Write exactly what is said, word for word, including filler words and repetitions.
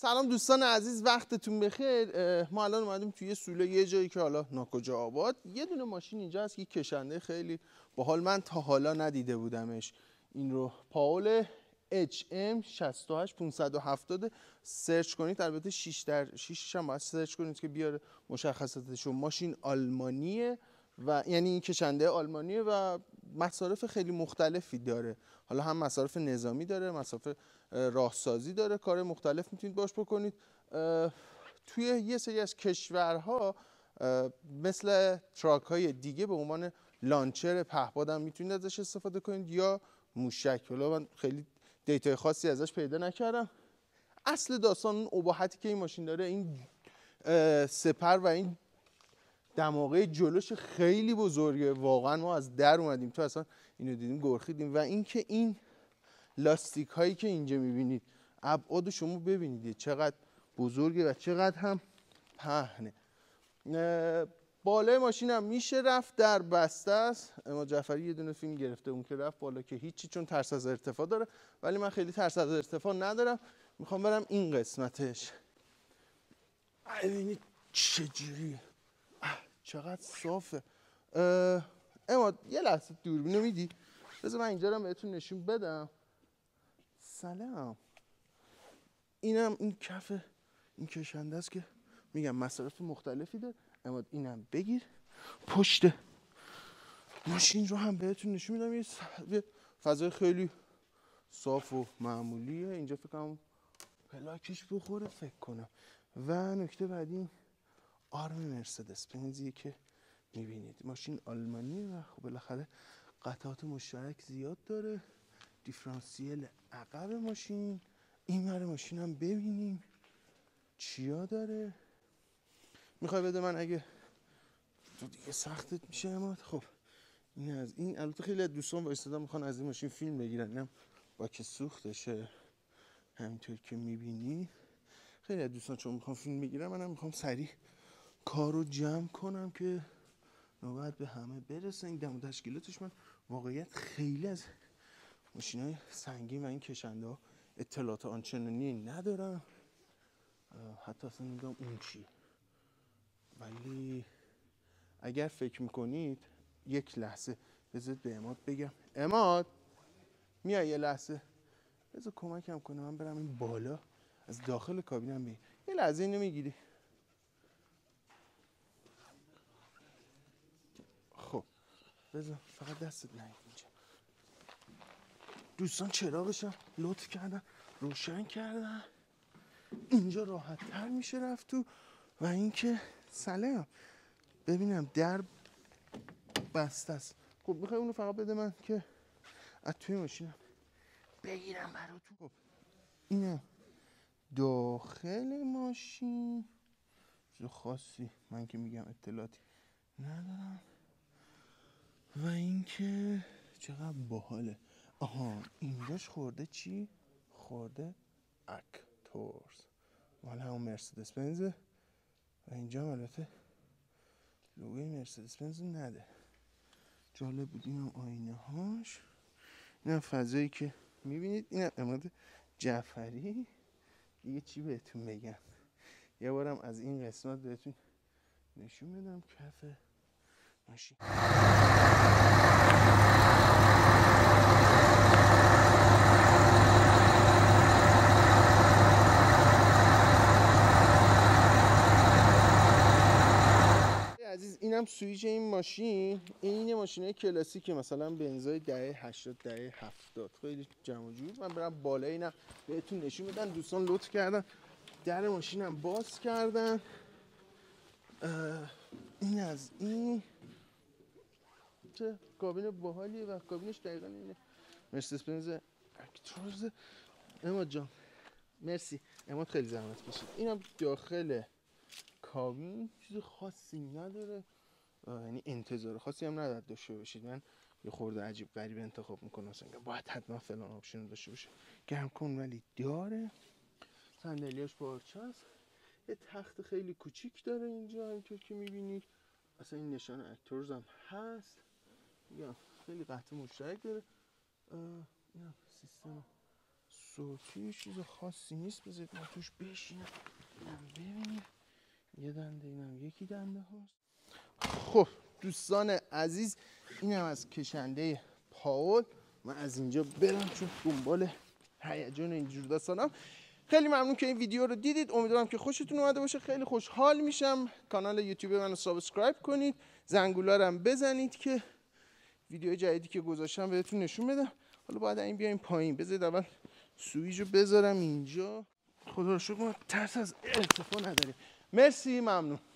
سلام دوستان عزیز، وقتتون بخیر. ما الان اومدیم توی سوله یه جایی که حالا ناکجا آباد. یه دونه ماشین اینجا هست که کشنده خیلی باحال، من تا حالا ندیده بودمش. این رو پاول اچ ام شصت و هشت پانصد و هفتاد سرچ کنید. البته شش در شش هم باید سرچ کنید که بیاره مشخصاتشو. ماشین آلمانیه و یعنی این کشنده آلمانیه و مصارف خیلی مختلفی داره. حالا هم مصارف نظامی داره، مصارف راهسازی داره، کار مختلف میتونید باش بکنید. توی یه سری از کشورها مثل تراک های دیگه به عنوان لانچر پهپاد هم میتونید ازش استفاده کنید یا موشک. حالا من خیلی دیتای خاصی ازش پیدا نکردم. اصل داستان اون اباحتی که این ماشین داره، این سپر و این دماغه جلوش خیلی بزرگه. واقعا ما از در اومدیم تو اصلا اینو دیدیم گرخیدیم. و اینکه این لاستیک هایی که اینجا میبینید، ابعاد شما ببینید چقدر بزرگه و چقدر هم پهنه. بالای ماشین هم میشه رفت، در بسته است. اما جعفری یه دونه فیلم گرفته اون که رفت بالا که هیچی، چون ترس از ارتفاع داره. ولی من خیلی ترس از ارتفاع ندارم. میخوام برم این قسمتش. ببینید چجوریه، چقدر صافه. اما یه لحظه دوربینو میدی؟ بذار من اینجا رو بهتون نشون بدم. سلام. اینم این کف این کشنده است که میگم مصارف مختلفی داره. اما اینم بگیر. پشت ماشین رو هم بهتون نشون میدم. یه فضای خیلی صاف و معمولیه. اینجا فکر کنم پلاکش بخوره فکر کنم. و نکته بعدی آرم مرسدس بنزیه که میبینید. ماشین آلمانیه و خب بالاخره قطعات مشترک زیاد داره. دیفرانسیل عقب ماشین، این ور ماشین هم ببینیم چیا داره. میخوای بده من اگه تو دیگه سختت میشه. اما خب این از این. البته خیلی از دوستان وایسادن میخوان از این ماشین فیلم بگیرن. اینم با که سوختشه همینطور که میبینی. خیلی از دوستان چون میخوان فیلم بگیرن، منم میخوام سریع کارو جمع کنم که نوبت به همه برسه. این دم و تشکیلاتش من واقعیت خیلی از ماشینای سنگین و این کشنده ها اطلاعات آنچنانی ندارم. حتی اصلا نمیدونم اون چی. ولی اگر فکر میکنید یک لحظه بذارید به عماد بگم. عماد میای یه لحظه بذار کمکم کنه من برم این بالا از داخل کابینم بگم. یه لحظه اینو میگیری؟ خب بذار فقط دستت نهید اینجا. دوستان چراغشم لطف کردن روشن کردن. اینجا راحت تر میشه رفت تو. و اینکه سلام ببینم در بسته است. خب میخوای اونو فقط بده من که از توی ماشینم بگیرم براتون. خب اینم داخل ماشین. چیز خاصی من که میگم اطلاعاتی ندارم. و اینکه چقدر باحاله. آها اینجاش خورده چی؟ خورده اکتورز مال همون مرسدس بنزه. و اینجا هم البته لوگوی مرسدس بنز نده. جالب بود. اینم آینه هاش. اینم فضایی که میبینید. اینم عماد جعفری. دیگه چی بهتون بگم. یه بارم از این قسمت بهتون نشون بدم کف ماشین. عزیز اینم سویچ این ماشین. این ماشینه کلاسیکه، مثلا بنزای دهه هشتاد دهه هفتاد خیلی جمع جور. من برم بالا اینم بهتون نشون بدم. دوستان لطف کردن در ماشینم باز کردن. این از این چه کابین باحالیه و کابینش دقیقاً اینه مرسدس بنز اکتورز. عماد جان مرسی. عماد خیلی زحمت کشید. اینم داخل کابین چیز خاصی نداره. یعنی انتظار خاصی هم نداره داشته باشید. من یه خورده عجیب غریب انتخاب میکنم مثلا باید حتما فلان آپشن داشته باشه. گرم کن ولی داره. صندلیاش پارچه است. یه تخت خیلی کوچیک داره اینجا اینطور که میبینید. اصلا این نشان اکتورز هم هست. یا خیلی قطع مشترک داره. اینا سیستم صوتی چیز خاصی نیست. بذارید ما توش بشینم ببینیم. یه دنده اینم یکی دنده هاست. خب دوستان عزیز اینم از کشنده پاول. من از اینجا برم چون دنبال هیجان اینجور داستانم. خیلی ممنون که این ویدیو رو دیدید. امیدوارم که خوشتون اومده باشه. خیلی خوشحال میشم. کانال یوتیوب منو سابسکرایب کنید، زنگوله رو هم بزنید که ویدیو جدیدی که گذاشتم بهتون نشون بدم. حالا باید این بیایم پایین. بذارید اول سویچ رو بذارم اینجا. خدا رو شکر ما ترس از ارتفاع نداریم. مرسی، ممنون.